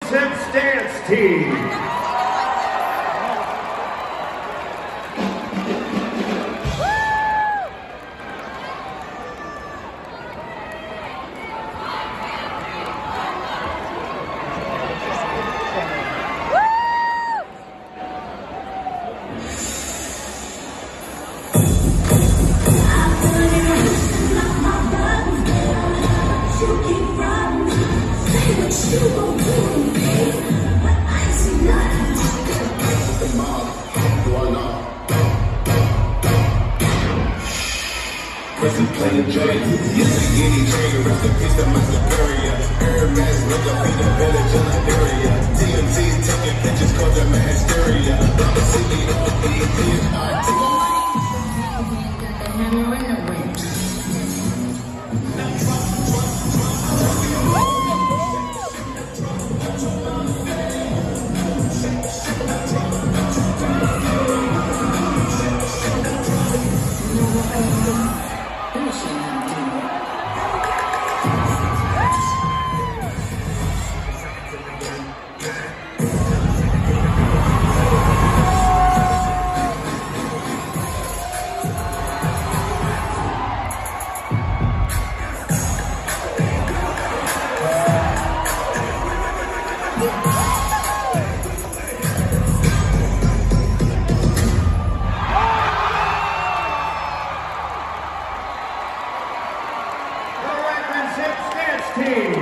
Princess Dance Team. Present playing joint, yes, I get it, train, rest in peace to my superior. Hermes, look up in the village in Liberia. TMZ taking pictures, cause I'm a hysteria. I'm a CEO, got the hammer and the winch. Team.